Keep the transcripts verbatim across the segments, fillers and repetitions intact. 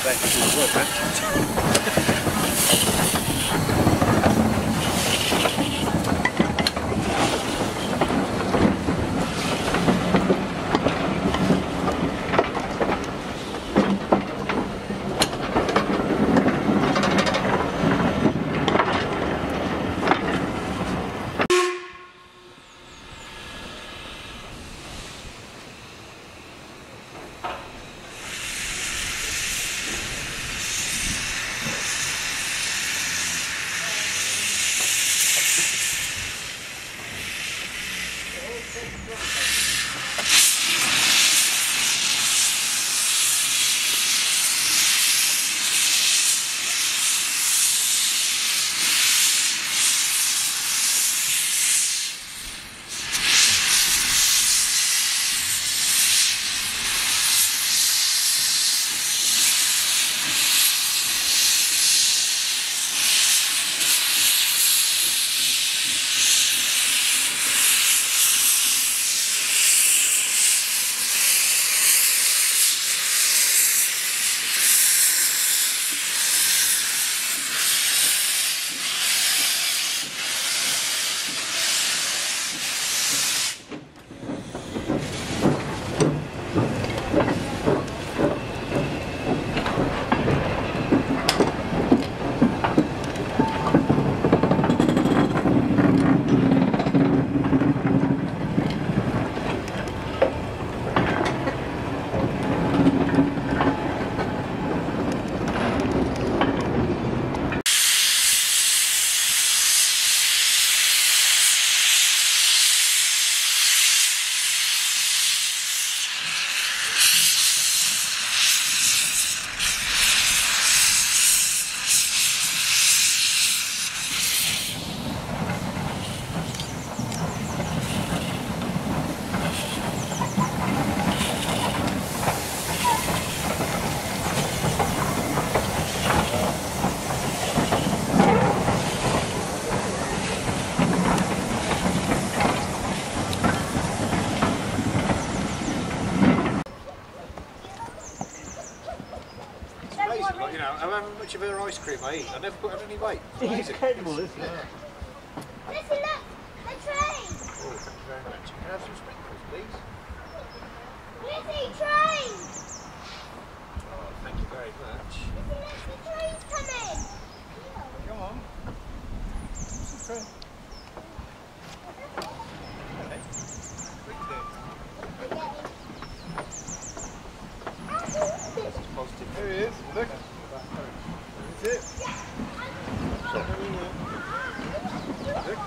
back to the work, man. You know, however much of her ice cream I eat, I never put on any weight. It's incredible, isn't it? Yeah. Listen, look! The train! Oh, thank you very much. Can I have some sprinkles, please? Lizzie, train! Oh, thank you very much. Lizzie, look, the train's coming! Come on. Some train. Okay. Quick then. That's positive. There he is. Look. There is it. So, look.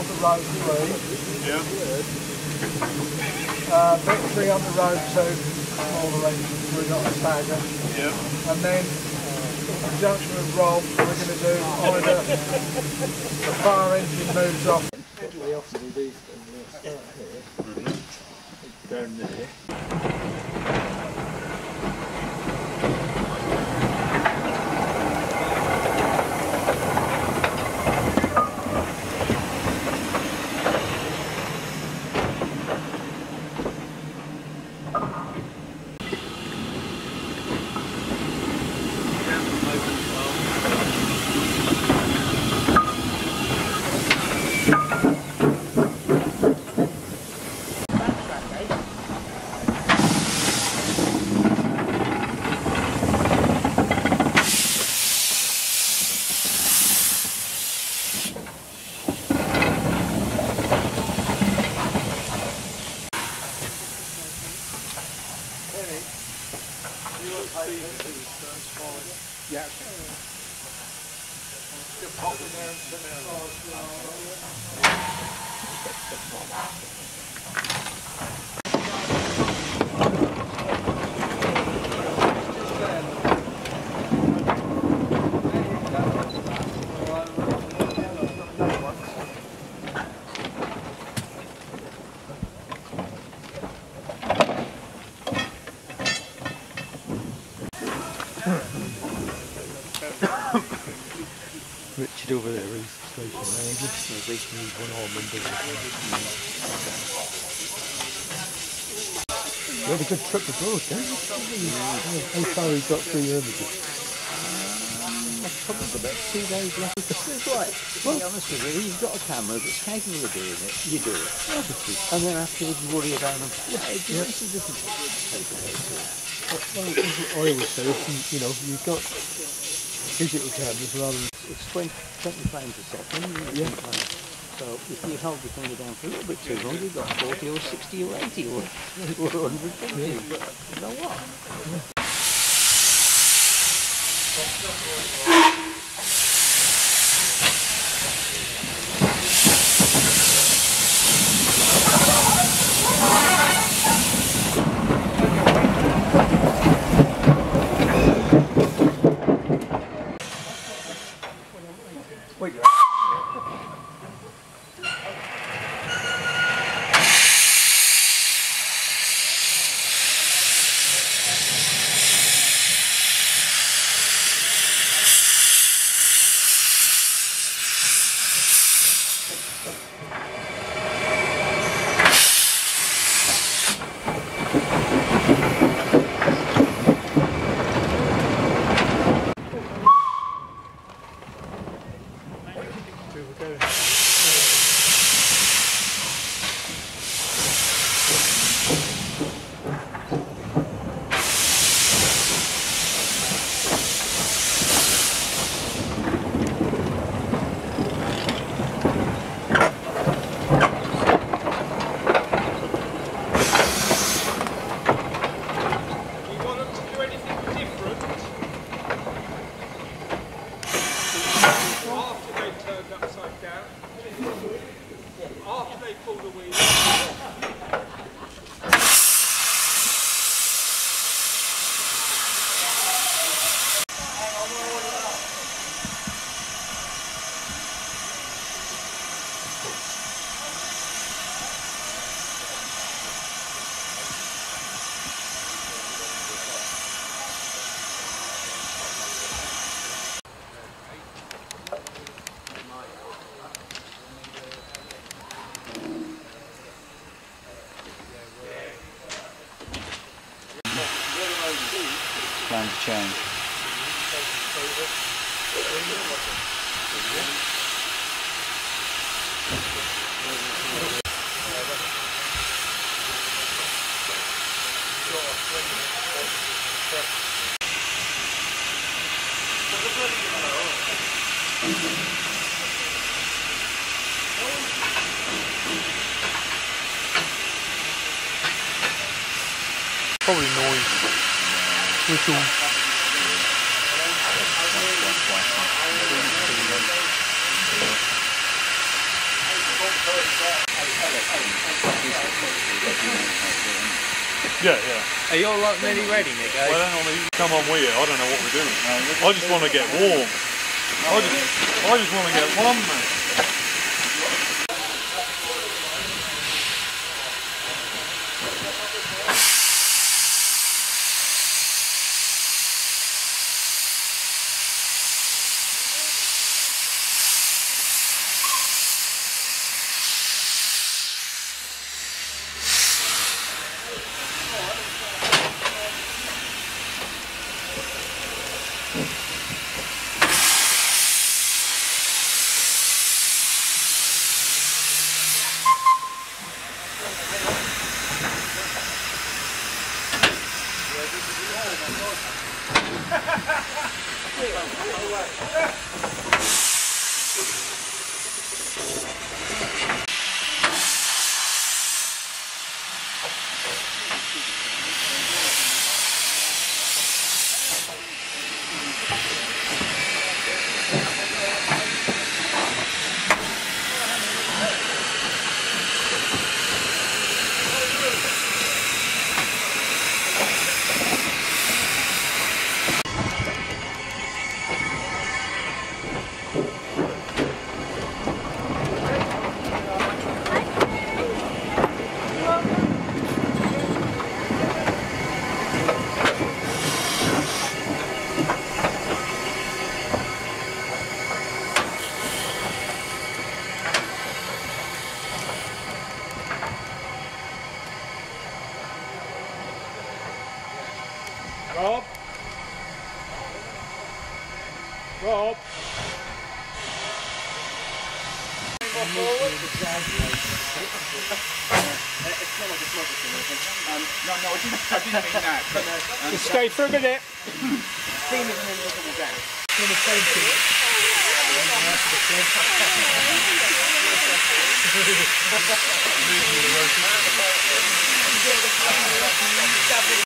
on the road three. Yeah. Uh, bit three on the road two, smaller engines, we've got a stagger. Yeah. And then, in conjunction with Rob, we're going to do either the fire engine moves off. We often do these things, we'll start here, down there. Yeah. Just pop them there and sit down. Richard over there is station manager. He's one of our members. You had a good trip abroad, didn't you? How far you got through your images? Probably about two days left. It's right. To be honest with you, you've got a camera that's capable of doing it, you do it. Obviously. And then afterwards worry about them. Yeah, it's yeah. It's a different Well, I always say, you know, you've got digital cameras rather than... It's twenty, twenty frames a second. Yeah. So if you hold your finger down for a little bit too long, you've got forty or sixty or eighty or, or one hundred fifty. Yeah. But you know what? Yeah. Wait, yeah. Plan to change. Probably noise. Whistle. Yeah, yeah. Are you all like nearly ready, Nick? Well, hang on, you come on with you. I don't know what we're doing. I just want to get warm. I just, I just want to get warm, man. Rob? Rob? Um, no, no, I didn't, I didn't mean that. But, um, Just stay for a minute. clean as an invisible gas. Leave me the road.